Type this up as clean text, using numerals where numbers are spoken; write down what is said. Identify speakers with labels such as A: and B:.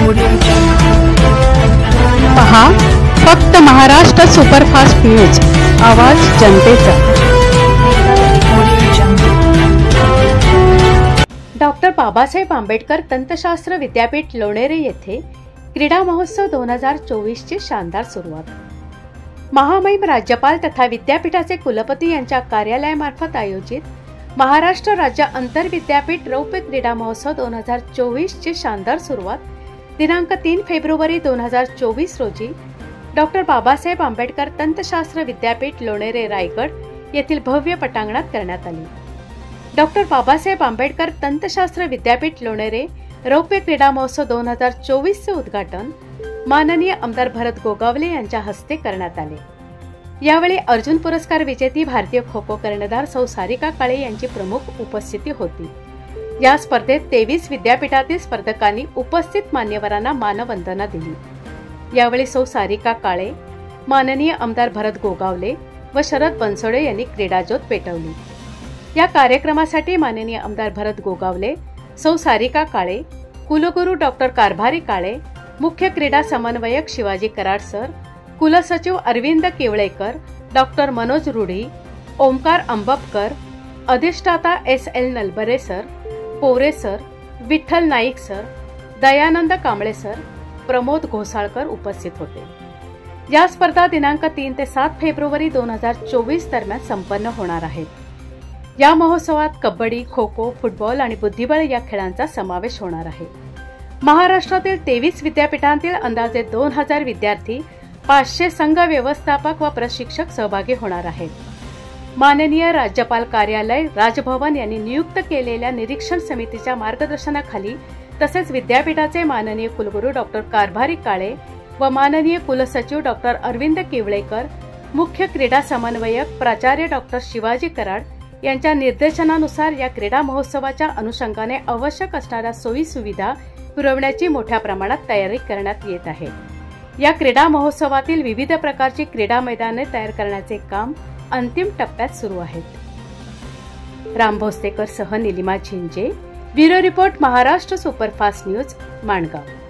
A: पहा फक्त Maharashtra superfast news, आवाज जनतेचा। डॉक्टर बाबासाहेब आंबेडकर तंत्रशास्त्र विद्यापीठ लोणेरे येथे क्रीडा महोत्सव 2024 ची शानदार सुरुवात। महामहिम राज्यपाल तथा विद्यापीठाचे कुलपती यांच्या कार्यालयामार्फत आयोजित महाराष्ट्र राज्य आंतर विद्यापीठ रौप्य क्रीडा महोत्सव 2024 ची शानदार सुरुवात दिनांक 3 फेब्रुवारी 2024 रोजी डॉक्टर बाबासाहेब आंबेडकर तंत्रशास्त्र विद्यापीठ लोणेरे रायगड येथील भव्य पटांगणात करण्यात आली। डॉक्टर बाबासाहेब आंबेडकर तंत्रशास्त्र विद्यापीठ लोणेरे रौप्य क्रीडा महोत्सव 2024 चे उद्घाटन माननीय आमदार भरत गोगावले यांच्या हस्ते करण्यात आले। यावेळी अर्जुन पुरस्कार विजेती भारतीय खो खो कर्णधार सौ सारिका काळे यांची प्रमुख उपस्थिती होती। या स्पर्धेत 23 विद्यापीठातील स्पर्धकांनी उपस्थित मान्यवरांना मानवंदना दिली। यावेळी सौ सारिका काळे, माननीय आमदार भरत गोगावले व शरद बनसोडे यांनी क्रीडाज्योत पेटवली। या कार्यक्रमासाठी माननीय आमदार भरत गोगावले, सौ सारिका काळे, कुलगुरू डॉक्टर कारभारी काळे, मुख्य क्रीडा समन्वयक शिवाजी कराड सर, कुलसचिव अरविंद केवळेकर, डॉक्टर मनोज रुढी, ओमकार अंबपकर, अधिष्ठाता SL Nalbare sir, Pore sir, Vitthal Naik sir, Dayanand Kamble sir, Pramod Ghosalkar उपस्थित होते। या स्पर्धा दिनांक 3 ते 7 फेब्रुवारी 2024 दरम्यान संपन्न होणार आहेत। या महोत्सवात कबड्डी, खो खो, फुटबॉल आणि बुद्धिबळ या खेळांचा समावेश होणार आहे। महाराष्ट्रातील 23 विद्यापीठांतील अंदाजे 2000 विद्यार्थी, 500 संघ व्यवस्थापक व प्रशिक्षक सहभागी होणार आहेत। माननीय राज्यपाल कार्यालय राजभवन यांनी नियुक्त केलेल्या निरीक्षण समितीच्या मार्गदर्शनाखाली तसेच विद्यापीठाचे माननीय कुलगुरू डॉक्टर कारभारी काळे व माननीय कुलसचिव डॉक्टर अरविंद केवळेकर, मुख्य क्रीडा समन्वयक प्राचार्य डॉक्टर शिवाजी कराड यांच्या निर्देशनानुसार या क्रीडा महोत्सवाच्या अनुषंगाने आवश्यक असणाऱ्या सोयी सुविधा पुरवण्याची मोठ्या प्रमाणात तयारी करण्यात येत आहे। या क्रीडा महोत्सवातील विविध प्रकारची क्रीडा मैदाने तयार करण्याचे काम अंतिम टप्प्यात सुरू आहेत। राम भोसलेकर सह Nilima Jhinje, bureau report, Maharashtra superfast news, Mangaon.